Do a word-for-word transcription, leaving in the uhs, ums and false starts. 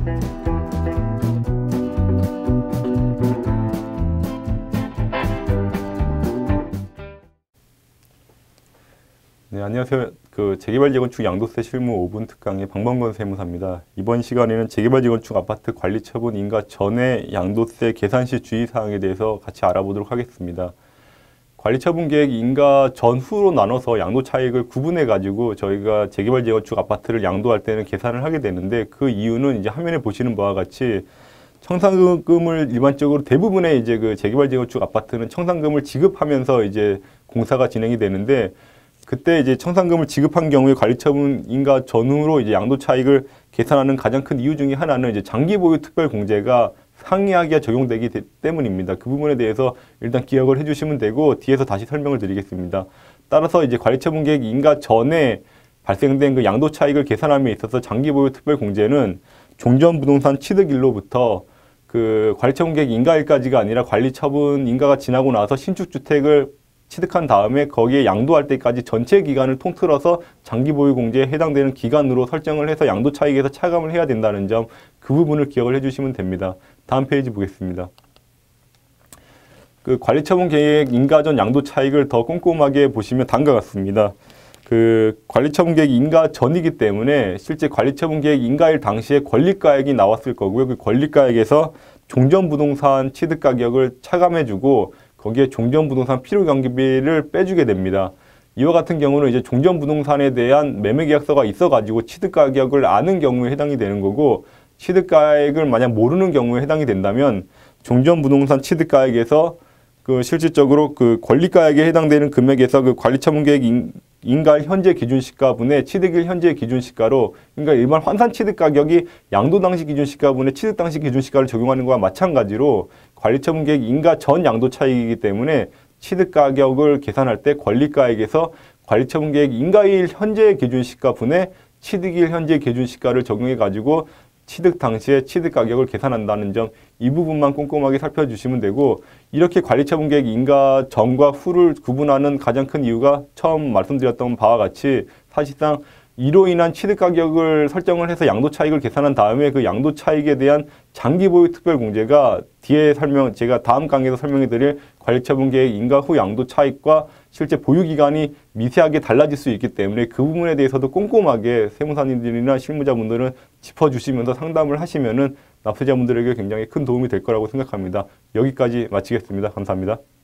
네, 안녕하세요. 그 재개발 재건축 양도세 실무 오 분 특강의 방범건 세무사입니다. 이번 시간에는 재개발 재건축 아파트 관리 처분 인가 전의 양도세 계산 시 주의사항에 대해서 같이 알아보도록 하겠습니다. 관리 처분 계획 인가 전후로 나눠서 양도 차익을 구분해 가지고 저희가 재개발 재건축 아파트를 양도할 때는 계산을 하게 되는데, 그 이유는 이제 화면에 보시는 바와 같이 청산금을 일반적으로 대부분의 이제 그 재개발 재건축 아파트는 청산금을 지급하면서 이제 공사가 진행이 되는데, 그때 이제 청산금을 지급한 경우에 관리처분 인가 전후로 이제 양도 차익을 계산하는 가장 큰 이유 중에 하나는 이제 장기 보유 특별 공제가 상이하게 적용되기 때문입니다. 그 부분에 대해서 일단 기억을 해주시면 되고, 뒤에서 다시 설명을 드리겠습니다. 따라서 이제 관리처분 계획 인가 전에 발생된 그 양도 차익을 계산함에 있어서 장기 보유 특별 공제는 종전부동산 취득일로부터 그 관리처분 계획 인가일까지가 아니라 관리처분 인가가 지나고 나서 신축주택을 취득한 다음에 거기에 양도할 때까지 전체 기간을 통틀어서 장기 보유 공제에 해당되는 기간으로 설정을 해서 양도 차익에서 차감을 해야 된다는 점, 그 부분을 기억을 해주시면 됩니다. 다음 페이지 보겠습니다. 그 관리처분 계획 인가 전 양도 차익을 더 꼼꼼하게 보시면 다음과 같습니다. 그 관리처분 계획 인가 전이기 때문에 실제 관리처분 계획 인가일 당시에 권리가액이 나왔을 거고요. 그 권리가액에서 종전부동산 취득 가격을 차감해주고 거기에 종전부동산 필요경비를 빼주게 됩니다. 이와 같은 경우는 이제 종전부동산에 대한 매매계약서가 있어가지고 취득가격을 아는 경우에 해당이 되는 거고, 취득가액을 만약 모르는 경우에 해당이 된다면 종전부동산 취득가액에서 그 실질적으로 그 권리가액에 해당되는 금액에서 그 관리처분계획 인가일 현재 기준시가분의 취득일 현재 기준시가로, 그러니까 일반 환산 취득가격이 양도 당시 기준시가분의 취득 당시 기준시가를 적용하는 것과 마찬가지로 관리처분계획 인가 전 양도 차익이기 때문에 취득가격을 계산할 때 권리가액에서 관리처분계획 인가일 현재 기준시가분의 취득일 현재 기준시가를 적용해 가지고 취득 당시에 취득 가격을 계산한다는 점, 이 부분만 꼼꼼하게 살펴주시면 되고, 이렇게 관리처분계획 인가 전과 후를 구분하는 가장 큰 이유가 처음 말씀드렸던 바와 같이 사실상 이로 인한 취득 가격을 설정을 해서 양도 차익을 계산한 다음에 그 양도 차익에 대한 장기 보유 특별 공제가 뒤에 설명, 제가 다음 강의에서 설명해 드릴 관리처분계획 인가 후 양도 차익과 실제 보유 기간이 미세하게 달라질 수 있기 때문에 그 부분에 대해서도 꼼꼼하게 세무사님들이나 실무자분들은 짚어주시면서 상담을 하시면은 납세자분들에게 굉장히 큰 도움이 될 거라고 생각합니다. 여기까지 마치겠습니다. 감사합니다.